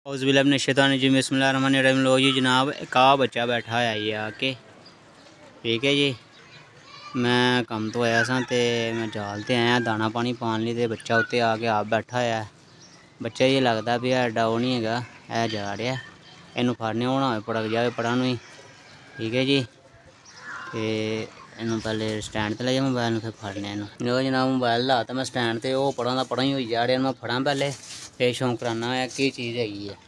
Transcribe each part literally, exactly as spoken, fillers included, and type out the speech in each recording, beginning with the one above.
औज़ुबिल्लाहि बिस्मिल्लाहिर्रहमानिर्रहीम। लो जी जनाब, एक आ बच्चा बैठा है ये आके, ठीक है जी। मैं कम तो आया सा ते मैं जाल ते आया दाना पानी पाने लिए, ते बच्चा उत्ते आके आप बैठा है। बच्चा ये लगता भी एडा वो नहीं है, है जा रहा इनू फड़ने होना पड़क जाए पढ़न ही, ठीक है जी। ते इनू पहले स्टैंड ते ले जाए मोबाइल, फिर फड़ने इनू। जो जनाब मोबाइल ला तो मैं स्टैंड ते, वो पढ़ा दा पढ़ा ही होई जा रहा, मैं फड़ा पहले फिर शौक कराना है की चीज़ हैगी है।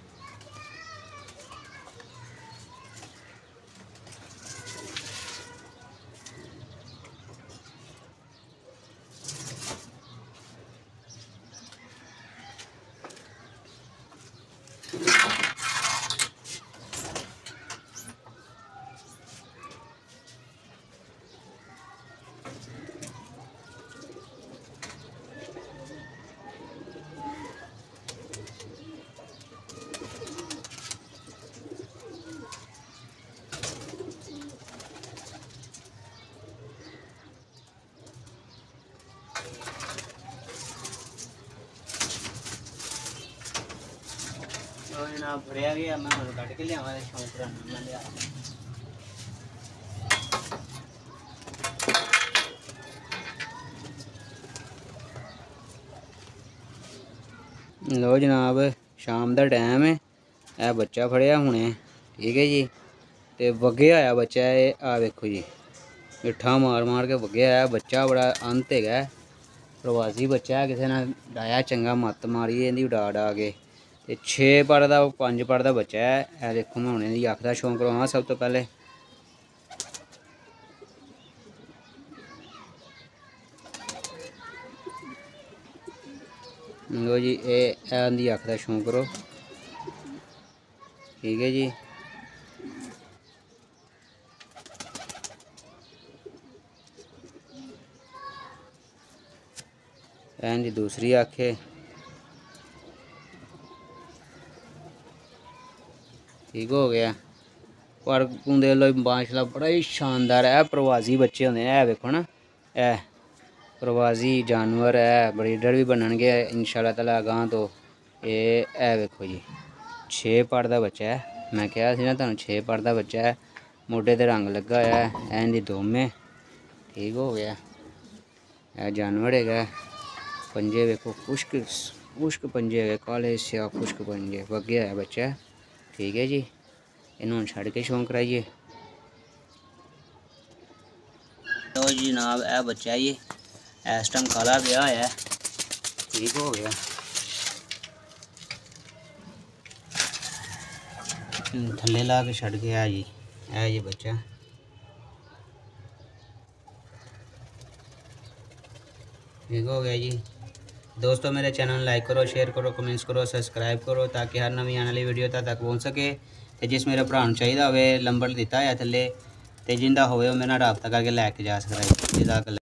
जनाब फड़िया गया, मैं हम कट के लिया शौक कराना मैं लिया। लो जनाब शाम का टाइम है, यह बच्चा फड़िया हुने, ठीक है जी। तो वगे आया बच्चा है, आ देखो जी मिठा मार मार के वगे आया बच्चा, बड़ा अंत है प्रवासी बच्चा है, किसी ने डाया चंगा मत मारी इनकी उड़ा उड़ा के। ते छे पढ़दा पंज पढ़दा बच्चा है, यह देखो मैं हुणे दी अक्ख दा शौक करवां सब तो पहले। लो जी ये इंदी अक्ख दा शौक करो, ठीक है जी। इंदी दूसरी अक्ख है, ठीक हो गया। पर कुंदे लो माशाल्लाह बड़ा ही शानदार है, प्रवासी बच्चे होंगे है, देखो ना ए प्रवासी जानवर है, ब्रीडर भी बननगे इंशाल्लाह ताला अगां। तो ये है देखो जी छे पढ़दा बच्चा है, मैं कहा सी ना तुहानू छे पढ़दा बच्चा है, मोढे ते रंग लगा होया है, इंदी दुम, ठीक हो गया। यह जानवर है, पंजे देखो खुश्क खुश्क पंजे है, काले स्या खुश्क पंजे, वगे है बच्चा, ठीक है जी। इन्होंने छड़ के शौक कराइए। तो जी जनाब यह बच्चा ये इस टाइम काला गया है, ठीक हो गया। थल्ले ला के छड़ के है जी, है ये बच्चा, ठीक हो गया जी। दोस्तों मेरे चैनल लाइक करो, शेयर करो, कमेंट्स करो, सब्सक्राइब करो, ताकि हर नवी आने वाली वीडियो तक पहुँच सके। तो जिस मेरे भरा चाहिए हो नंबर दिता है थले, तो जिंदा हो मेरे नाल राबता करके लैके जा सकता है।